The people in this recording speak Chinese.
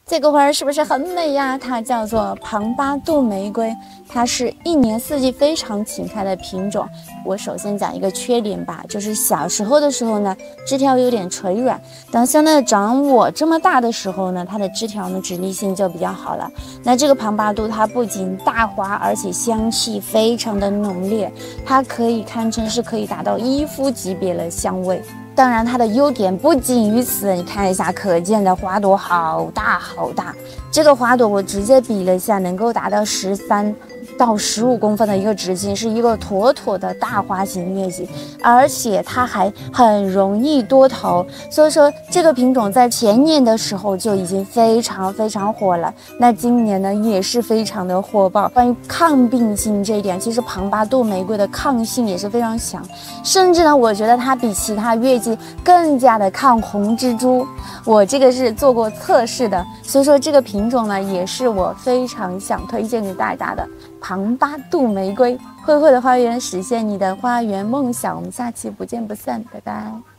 这个花儿是不是很美呀？它叫做庞巴杜玫瑰，它是一年四季非常勤开的品种。我首先讲一个缺点吧，就是小时候的时候呢，枝条有点垂软。当现在长我这么大的时候呢，它的枝条呢直立性就比较好了。那这个庞巴杜它不仅大花，而且香气非常的浓烈，它可以堪称是可以达到伊夫级别的香味。当然，它的优点不仅于此。你看一下，可见的花朵好大好大。这个花朵我直接比了一下，能够达到13到15公分的一个直径，是一个妥妥的大花型月季，而且它还很容易多头。所以说，这个品种在前年的时候就已经非常火了。那今年呢，也是非常的火爆。关于抗病性这一点，其实庞巴杜玫瑰的抗性也是非常强，甚至呢，我觉得它比其他月季更加的抗红蜘蛛。我这个是做过测试的，所以说这个品种呢，也是我非常想推荐给大家的。庞巴杜玫瑰，慧慧的花园，实现你的花园梦想。我们下期不见不散，拜拜。